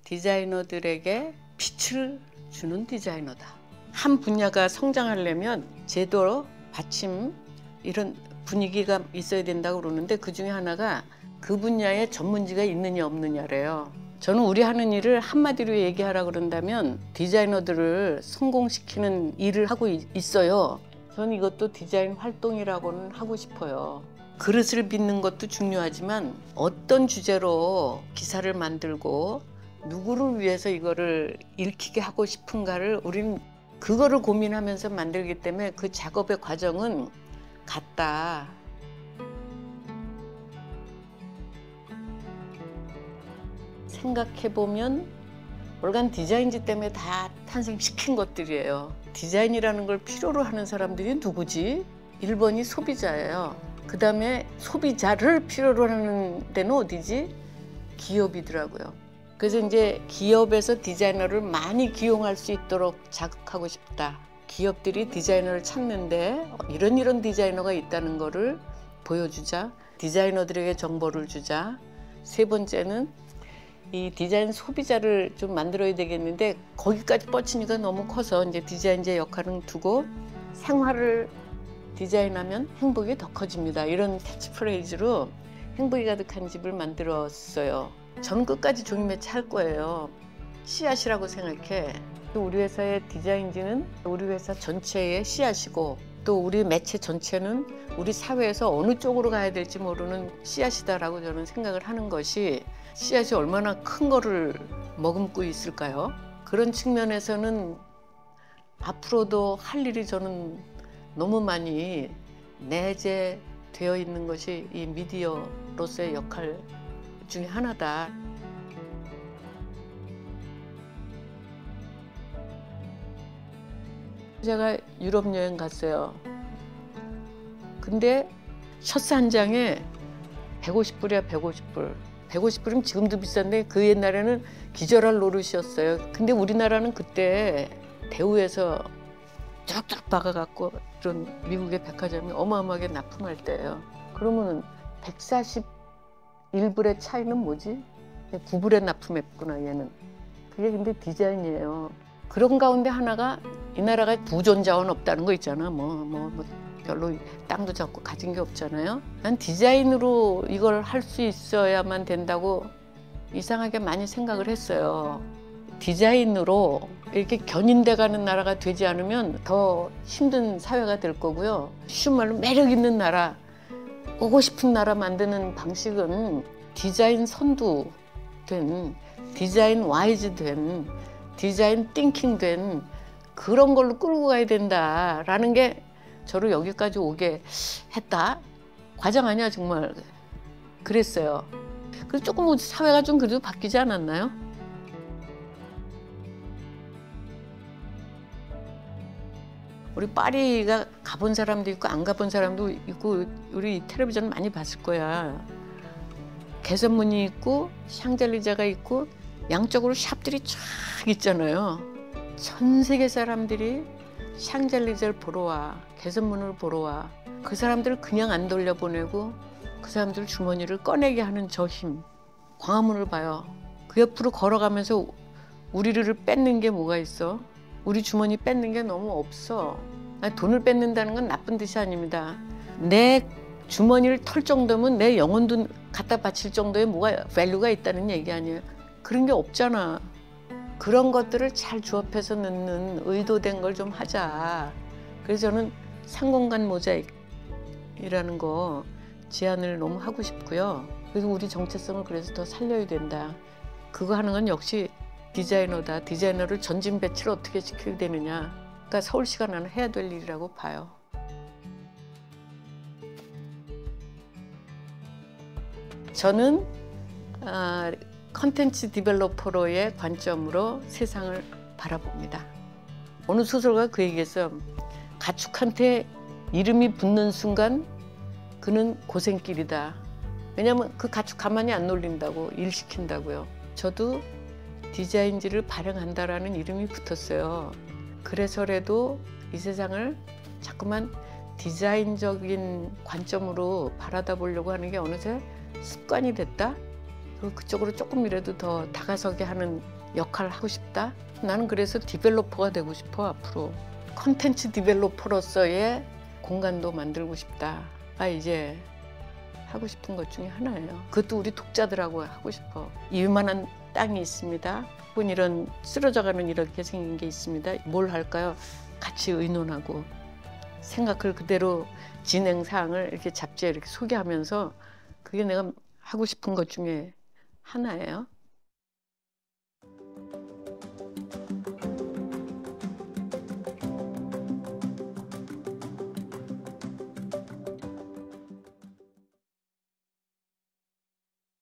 디자이너들에게 빛을 주는 디자이너다. 한 분야가 성장하려면 제도, 받침 이런 분위기가 있어야 된다고 그러는데 그 중에 하나가 그 분야에 전문지가 있느냐 없느냐래요. 저는 우리 하는 일을 한마디로 얘기하라 그런다면 디자이너들을 성공시키는 일을 하고 있어요. 저는 이것도 디자인 활동이라고는 하고 싶어요. 그릇을 빚는 것도 중요하지만 어떤 주제로 기사를 만들고 누구를 위해서 이거를 읽히게 하고 싶은가를 우리는 그거를 고민하면서 만들기 때문에 그 작업의 과정은 같다. 생각해보면 올간 디자인지 때문에 다 탄생시킨 것들이에요. 디자인이라는 걸 필요로 하는 사람들이 누구지? 1번이 소비자예요. 그 다음에 소비자를 필요로 하는 데는 어디지? 기업이더라고요. 그래서 이제 기업에서 디자이너를 많이 기용할 수 있도록 자극하고 싶다. 기업들이 디자이너를 찾는데 이런 디자이너가 있다는 거를 보여주자. 디자이너들에게 정보를 주자. 세 번째는 이 디자인 소비자를 좀 만들어야 되겠는데 거기까지 뻗치니까 너무 커서 이제 디자인자의 역할은 두고 생활을 디자인하면 행복이 더 커집니다. 이런 캐치프레이즈로 행복이 가득한 집을 만들었어요. 저는 끝까지 종이 매체 할 거예요. 씨앗이라고 생각해. 우리 회사의 디자인지는 우리 회사 전체의 씨앗이고 또 우리 매체 전체는 우리 사회에서 어느 쪽으로 가야 될지 모르는 씨앗이다라고 저는 생각을 하는 것이 씨앗이 얼마나 큰 거를 머금고 있을까요? 그런 측면에서는 앞으로도 할 일이 저는 너무 많이 내재되어 있는 것이 이 미디어로서의 역할 중에 하나다. 제가 유럽 여행 갔어요. 근데 셔츠 한 장에 150불이야, 150불. 150불이면 지금도 비싼데 그 옛날에는 기절할 노릇이었어요. 근데 우리나라는 그때 대우에서 쫙쫙 박아갖고 이런 미국의 백화점이 어마어마하게 납품할 때예요. 그러면 141불의 차이는 뭐지? 9불에 납품했구나 얘는. 그게 근데 디자인이에요. 그런 가운데 하나가 이 나라가 부존 자원 없다는 거 있잖아. 뭐 별로 땅도 적고 가진 게 없잖아요. 난 디자인으로 이걸 할 수 있어야만 된다고 이상하게 많이 생각을 했어요. 디자인으로 이렇게 견인돼 가는 나라가 되지 않으면 더 힘든 사회가 될 거고요. 쉬운 말로 매력 있는 나라, 오고 싶은 나라 만드는 방식은 디자인 선두된, 디자인 와이즈 된, 디자인 띵킹 된 그런 걸로 끌고 가야 된다라는 게 저를 여기까지 오게 했다. 과장 아니야 정말. 그랬어요. 그래서 조금 사회가 좀 그래도 바뀌지 않았나요? 우리 파리가 가본 사람도 있고 안 가본 사람도 있고 우리 텔레비전 많이 봤을 거야. 개선문이 있고 샹젤리제가 있고 양쪽으로 샵들이 쫙 있잖아요. 전 세계 사람들이 샹젤리제를 보러 와, 개선문을 보러 와. 그 사람들을 그냥 안 돌려보내고 그 사람들 주머니를 꺼내게 하는 저 힘. 광화문을 봐요. 그 옆으로 걸어가면서 우리를 뺏는 게 뭐가 있어? 우리 주머니 뺏는 게 너무 없어. 아니, 돈을 뺏는다는 건 나쁜 뜻이 아닙니다. 내 주머니를 털 정도면 내 영혼도 갖다 바칠 정도의 뭐가 밸류가 있다는 얘기 아니에요. 그런 게 없잖아. 그런 것들을 잘 조합해서 넣는 의도된 걸 좀 하자. 그래서 저는 상공간 모자익이라는 거 제안을 너무 하고 싶고요. 그래서 우리 정체성을 그래서 더 살려야 된다. 그거 하는 건 역시 디자이너다. 디자이너를 전진 배치를 어떻게 시켜야 되느냐. 그러니까 서울시가 나는 해야 될 일이라고 봐요. 저는 컨텐츠 디벨로퍼로의 관점으로 세상을 바라봅니다. 어느 소설가가 그 얘기했어요. 가축한테 이름이 붙는 순간 그는 고생길이다. 왜냐하면 그 가축 가만히 안 놀린다고, 일 시킨다고요. 저도 디자인지를 발행한다라는 이름이 붙었어요. 그래서라도 이 세상을 자꾸만 디자인적인 관점으로 바라다 보려고 하는 게 어느새 습관이 됐다. 그쪽으로 조금이라도 더 다가서게 하는 역할을 하고 싶다. 나는 그래서 디벨로퍼가 되고 싶어. 앞으로 컨텐츠 디벨로퍼로서의 공간도 만들고 싶다. 이제 하고 싶은 것 중에 하나예요. 그것도 우리 독자들하고 하고 싶어. 이만한 땅이 있습니다. 혹은 이런 쓰러져가는 이렇게 생긴 게 있습니다. 뭘 할까요? 같이 의논하고 생각을 그대로 진행 사항을 이렇게 잡지에 이렇게 소개하면서 그게 내가 하고 싶은 것 중에 하나예요.